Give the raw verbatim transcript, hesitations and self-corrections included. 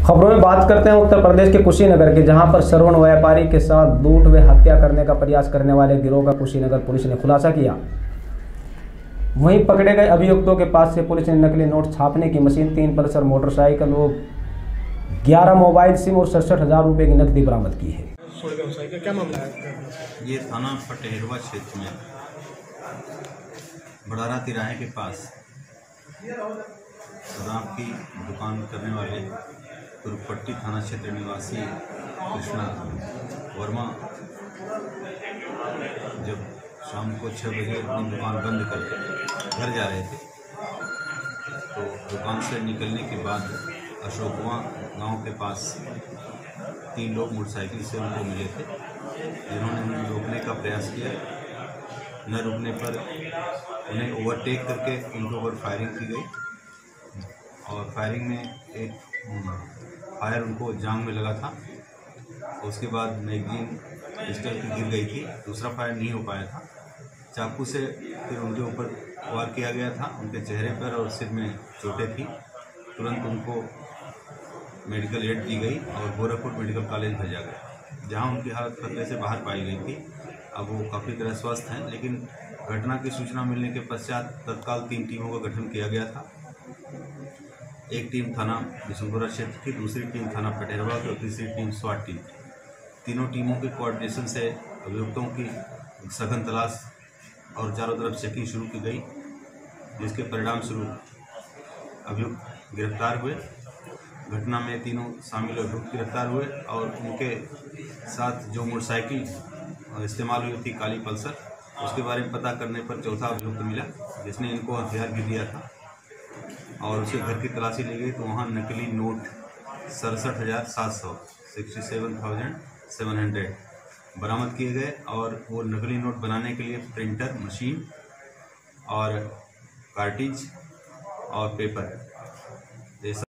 खबरों में बात करते हैं उत्तर प्रदेश के कुशीनगर की, जहां पर श्रवण व्यापारी के साथ लूट व हत्या करने का प्रयास करने वाले गिरोह का कुशीनगर पुलिस ने खुलासा किया। वहीं पकड़े गए अभियुक्तों के पास से पुलिस ने नकली नोट छापने की मशीन, तीन पल्सर मोटरसाइकिल व ग्यारह मोबाइल सिम और सड़सठ हजार रुपये की नकदी बरामद की है। क्या मामला है? ये थाना फटेहरवा क्षेत्र में बड़ारा तिराहे के पास शराब की दुकान करने वाले तुरपट्टी थाना क्षेत्र निवासी कृष्णा वर्मा जब शाम को छः बजे अपनी दुकान बंद करके घर जा रहे थे तो दुकान से निकलने के बाद अशोकवा गांव के पास तीन लोग मोटरसाइकिल से उनको मिले थे, जिन्होंने उन्हें रोकने का प्रयास किया। न रुकने पर उन्हें ओवरटेक करके उनके ऊपर फायरिंग की गई और फायरिंग में एक फायर उनको जांग में लगा था। उसके बाद मैगजीन पिस्टल की गिर गई थी, दूसरा फायर नहीं हो पाया था। चाकू से फिर उनके ऊपर वार किया गया था, उनके चेहरे पर और सिर में चोटें थी। तुरंत उनको मेडिकल एड दी गई और गोरखपुर मेडिकल कॉलेज भेजा गया, जहां उनकी हालत खतरे से बाहर पाई गई थी। अब वो काफ़ी तरह स्वस्थ हैं, लेकिन घटना की सूचना मिलने के पश्चात तत्काल तीन टीमों का गठन किया गया था। एक टीम थाना बिशनपुरा क्षेत्र की, दूसरी टीम थाना फटेहरवा की और तीसरी टीम स्वाट टीम। तीनों टीमों के कोऑर्डिनेशन से अभियुक्तों की सघन तलाश और चारों तरफ चेकिंग शुरू की गई, जिसके परिणाम स्वरूप अभियुक्त गिरफ्तार हुए। घटना में तीनों शामिल अभियुक्त गिरफ्तार हुए और उनके साथ जो मोटरसाइकिल इस्तेमाल हुई थी काली पल्सर, उसके बारे में पता करने पर चौथा अभियुक्त मिला, जिसने इनको हथियार भी दिया था और उसके घर की तलाशी ली गई तो वहाँ नकली नोट सड़सठ हज़ार सात सौ sixty seven thousand seven hundred बरामद किए गए और वो नकली नोट बनाने के लिए प्रिंटर मशीन और कार्टिज और पेपर